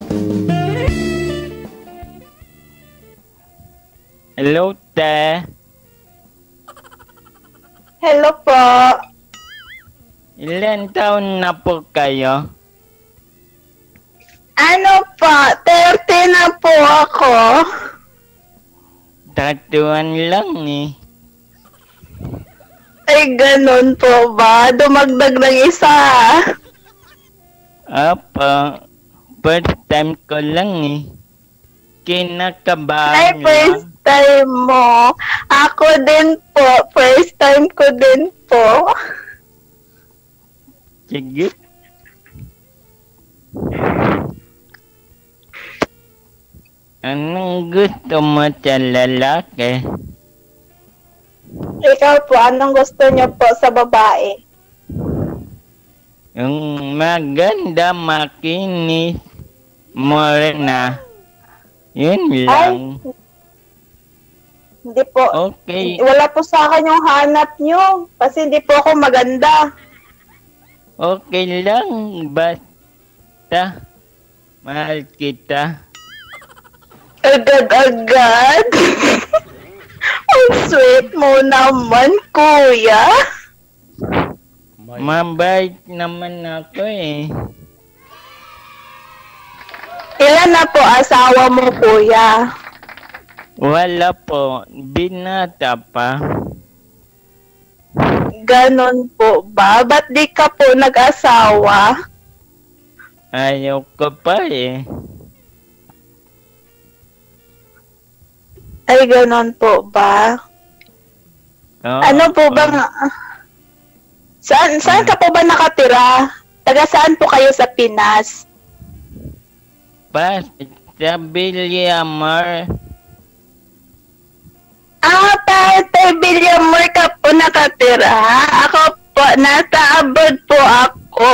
Hello, te. Hello po. Ilan taon na po kayo? Ano po? 30 na po ako. Tatuan lang eh. Ay, ganun po ba? Dumagdag ng isa. Apa, first time ko lang eh. Ay, Kinakabahan first lang. time mo. Ako din po. First time ko din po. Sige. Anong gusto mo sa lalaki? Ikaw po, anong gusto niyo po sa babae? Yung maganda, makinis, morena. Yun Ay, lang. hindi po. Okay. Wala po sa akin yung hanap niyo. Kasi hindi po ako maganda. Okay lang. Basta. Mahal kita. Agad-agad. Ang sweet mo naman, kuya. Mabait naman ako eh. Ilan na po asawa mo, kuya? Wala po. Binata pa. Ganon po ba? Ba't di ka po nag-asawa? Ayaw ko pa eh. Ay, ganon po ba? Oo, Ano po bang... Saan ka po ba nakatira? Taga saan po kayo sa Pinas? Pa, sa Villamar. Parte Villamor ka po nakatira. Ako po, nasa abroad po ako.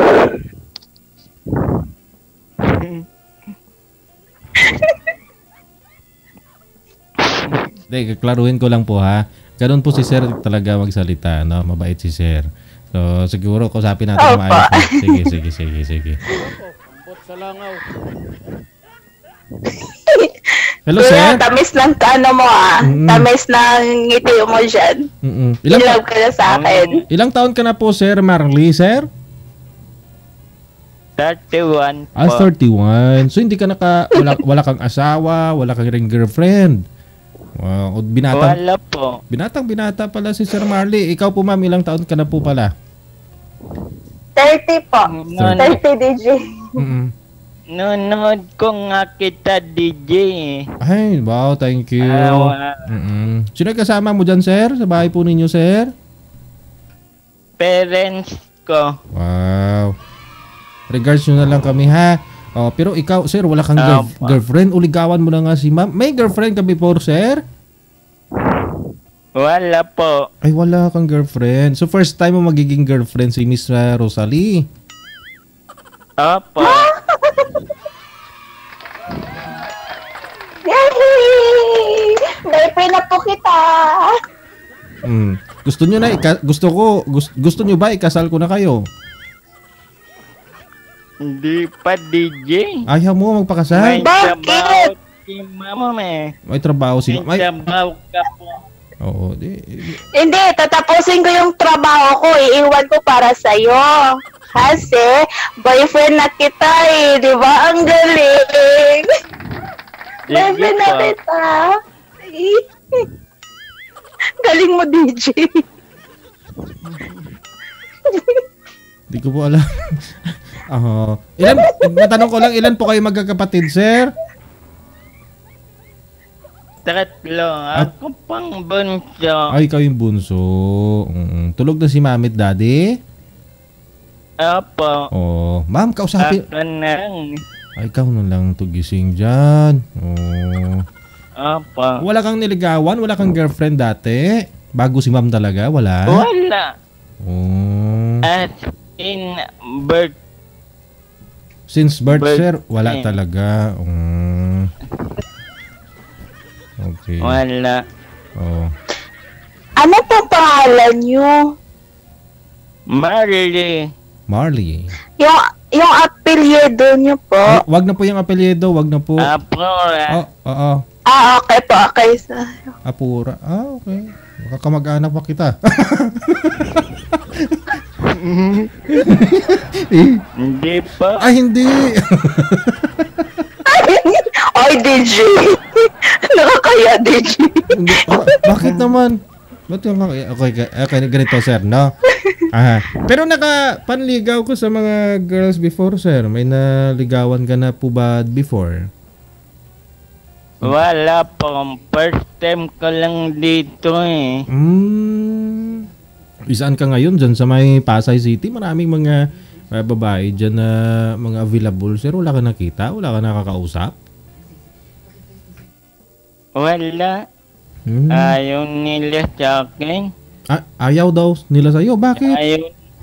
Hindi, klaruhin ko lang po ha. Ganun po si Sir talaga magsalita, no? Mabait si Sir. So, siguro kausapin natin Opo. maayos. Sige. Hello, Kuya, Sir? tamis ng ano mo Tamis ng ngiti mo dyan. Ilang, Ilove ka na sa akin. ilang taon ka na po, Sir Marley, Sir? 31 po. 31. So, hindi ka wala kang asawa, wala kang ring girlfriend. Wow, Wala po. binata pala si Sir Marley. Ikaw po, ma'am, ilang taon ka na po pala? 30 po. Noon, 30 DJ. Nunod ko nga kita DJ eh. Ay, wow, thank you. Sino kasama mo dyan, Sir? Sa bahay po ninyo, Sir? Parents ko. Wow. Regards nyo na lang kami, ha? Oh, pero ikaw, Sir, wala kang girlfriend? Uligawan mo na nga si ma'am. May girlfriend ka before, Sir? Wala po. Ay, wala kang girlfriend. So, first time mo magiging girlfriend si Miss Rosalie. Opo. Yay! Boyfriend na po kita. Gusto nyo na, gusto nyo ba ikasal ko na kayo? Hindi pa DJ. Ayaw mo magpakasal? May Bakit? trabaho si mama eh. May trabaho si May trabaho ka po. Oo, Hindi, tatapusin ko yung trabaho ko. Iiwan ko para sa'yo. Kasi, boyfriend na kita eh. Di ba? Ang galing. Boyfriend na po. kita. Galing mo, DJ. Di ko po alam. Natanong ko lang, ilan po kayo magkakapatid, Sir? Tatlo. Ako pang bunso. Ay, ikaw yung bunso. Tulog na si Mami at Daddy? Opo. Oh, ma'am, kausapin. Ako nang. Ay, ikaw na lang tugising dyan. Oh. Opo. Wala kang niligawan? Wala kang girlfriend dati? Bago si ma'am talaga? Wala? Wala. Oh. As in birth. Since birth, Birth. Sir, wala talaga. Okay. Wala. Oh. Ano pong pangalan niyo? Marley. Marley. Yung apelyido niyo po. Wag na po yung apelyido, wag na po. Apura. Oo. Okay po, okay. Apura. Okay. Makakamag-anak pa kita. Hindi pa. Hindi. Ay, DJ. Nakakaya, DJ. Hindi. Bakit naman? Ba't yung okay, ganito, sir, no? Aha. Pero nakapanligaw ko sa mga girls before, sir. May naligawan ka na po ba before? Wala po. First time ko lang dito eh. Isaan ka ngayon? Diyan sa may Pasay City? Maraming mga babae dyan na mga available, sir. Wala ka nakita? Wala ka nakakausap? Wala. Ayaw nila sa akin. Ayaw daw nila sa'yo. Bakit? Ayaw.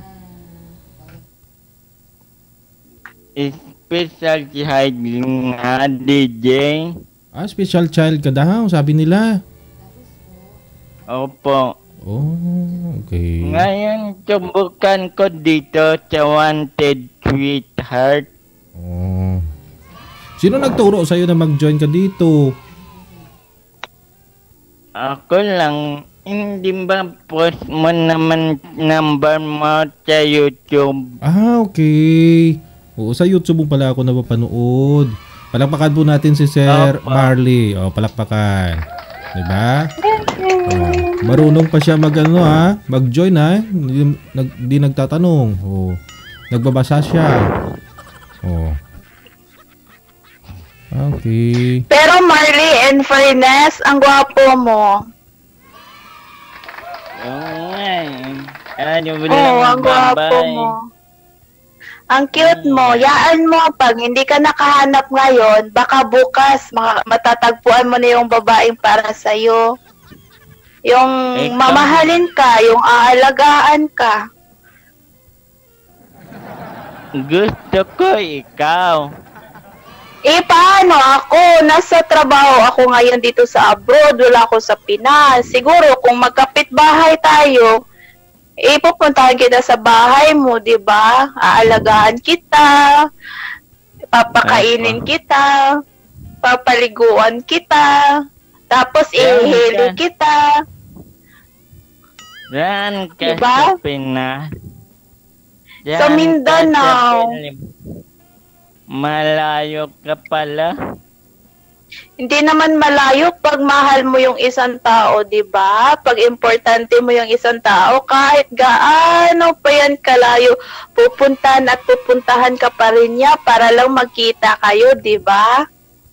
Special child nga, DJ. Special child ka daw, sabi nila. Opo. Oh, okay. Ngayon, subukan ko dito sa Wanted Sweetheart. Oh. Sino nagturo sa'yo na mag-join ka dito? Ako lang. Hindi ba post mo naman number mo sa YouTube? Okay. Oo, sa YouTube mo pala ako napapanood. Palakpakan po natin si Sir Marley. Palakpakan. Diba? Marunong pa siya mag-join Hindi nagtatanong. Nagbabasa siya. Okay. Pero Marley, in fairness, ang gwapo mo. Ang gwapo mo. Ang cute mo. Yaan mo, pag hindi ka nakahanap ngayon, baka bukas matatagpuan mo na yung babaeng para sa'yo. Yung mamahalin ka, yung aalagaan ka. Gusto ko ikaw. Paano ako? Nasa trabaho ako ngayon dito sa abroad. Wala ako sa Pinas. Siguro, kung magkapit-bahay tayo, pupuntahan kita sa bahay mo, di ba? Aalagaan kita, papakainin kita, papaliguan kita, tapos ihilo kita. Diyan ka diba? sa Pinas. Sa Mindanao. Malayo ka pala. Hindi naman malayo pag mahal mo yung isang tao, di ba? Pag importante mo yung isang tao, kahit gaano pa yan kalayo, pupuntahan at pupuntahan ka pa rin niya para lang magkita kayo, di ba?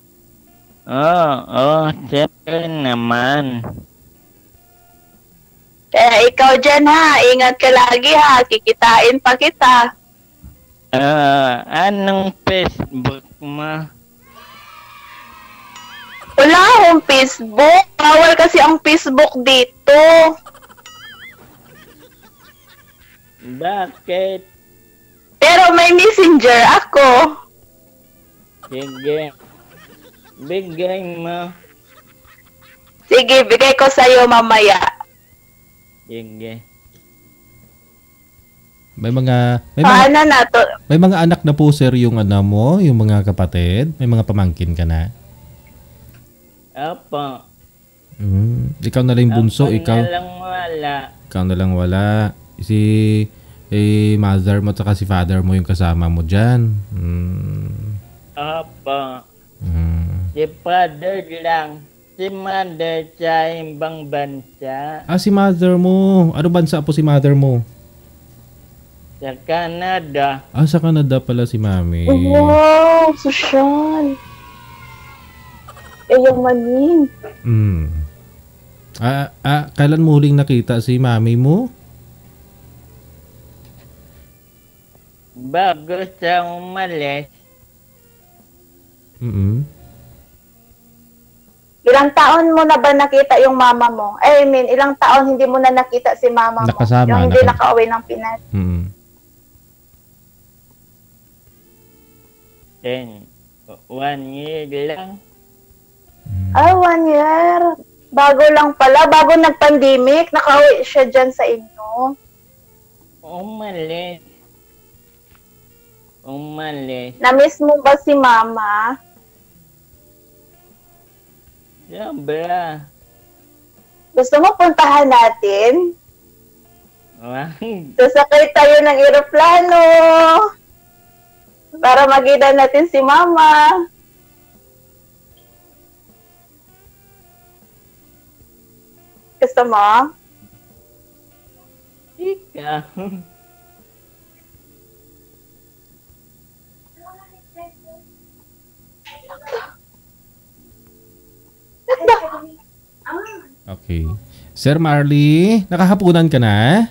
Oo, siyempre naman. Ikaw dyan ha, ingat ka lagi ha, kikitain pa kita. Anong Facebook mo? Wala akong Facebook. Bawal kasi ang Facebook dito. Bakit? Pero may messenger ako. Sige. Bigay mo. Sige, bigay ko sa'yo mamaya. Sige. May mga anak na po, sir, yung mo, yung mga kapatid, may mga pamangkin ka na. Opo. Ikaw na lang yung bunso, ikaw. Ikaw na lang wala. Si mother mo at si father mo yung kasama mo diyan. Opo. Si father lang. Si mother sa ibang bansa. Si mother mo. Ano bansa po si mother mo? Sa Canada. Sa Canada pala si mami. Wow, sosyal. Yamanin. Kailan mo huling nakita si mami mo? Bago siya umalis. Ilang taon mo na ba nakita yung mama mo? Ilang taon hindi mo na nakita si mama mo? Yung hindi nakauwi ng Pinas? 1 year lang. 1 year. Bago lang pala. Bago nag-pandemic, nakauwi siya dyan sa inyo. Umalis. Umalis. Namiss mo ba si Mama? Sobra. Gusto mo puntahan natin? Wag. Sasakay tayo ng eroplano para makita natin si Mama. Gusto mo? Ikaw. Okay. Sir Marley, nakahapunan ka na?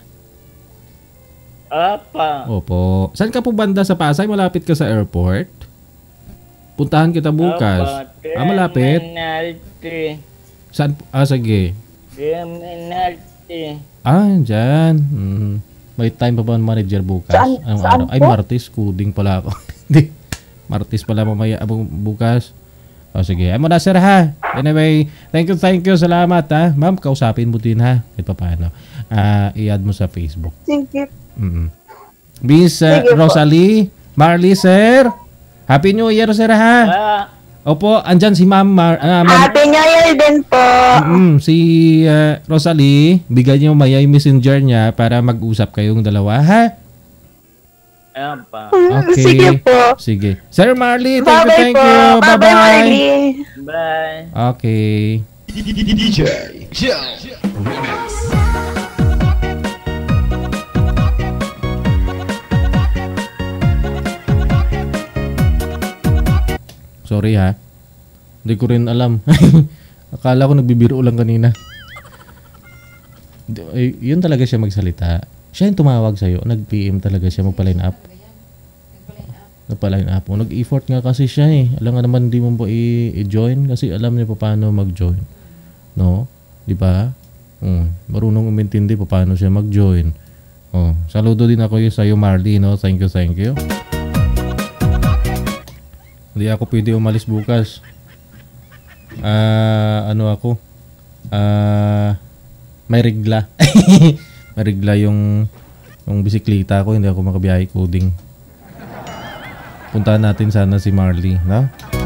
Apa. Opo. Saan ka po banda sa Pasay? Malapit ka sa airport? Puntahan kita bukas. Malapit? Terminalty. Saan? Sige. Terminalty. Dyan. May time pa ba ang manager bukas? Anong saan araw? Ay, po? Martes. Coding pala ako. Hindi. Martes pala mamaya bukas. Sige. Ay mo na, sir, ha? Anyway, thank you. Salamat, ha? Ma'am, kausapin mo din, ha? Ito paano. I-add mo sa Facebook. Sige. Miss Sige po. Rosalie, Marley, sir. Happy New Year, sir, ha? Opo, andyan si Ma'am Happy New Year din po. si Rosalie, bigyan niyo maya yung messenger niya para mag-usap kayong dalawa, ha? Apa. Okay. Sige po. Sige. Sir Marley, Bye-bye thank po. you. Bye-bye, Bye-bye. Marley. Bye. Okay. Sorry, ha. Hindi ko rin alam. Akala ko nagbibiro lang kanina. Yun talaga siya magsalita. Siya yung tumawag sa'yo. Nag-PM talaga siya. Magpa-line up. Nagpa-line up. Nag-effort nga kasi siya eh. Alam nga naman hindi mo po i-join kasi alam niya pa paano mag-join. No? Di ba? Marunong umintindi pa paano siya mag-join. Saludo din ako sa'yo, Marley. No? Thank you. Hindi ako pwede umalis bukas. May regla. May regla yung bisikleta ko. Hindi ako makabiyahe coding. Puntahan natin sana si Marley, no?